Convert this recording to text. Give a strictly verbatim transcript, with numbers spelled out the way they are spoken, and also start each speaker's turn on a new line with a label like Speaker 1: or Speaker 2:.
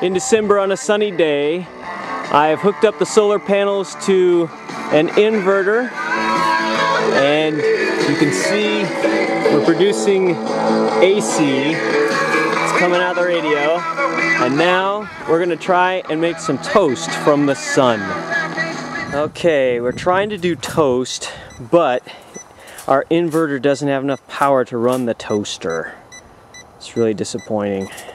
Speaker 1: in December on a sunny day. I've hooked up the solar panels to an inverter, and you can see we're producing A C. It's coming out the radio. And now we're gonna try and make some toast from the sun. Okay, we're trying to do toast, but our inverter doesn't have enough power to run the toaster. It's really disappointing.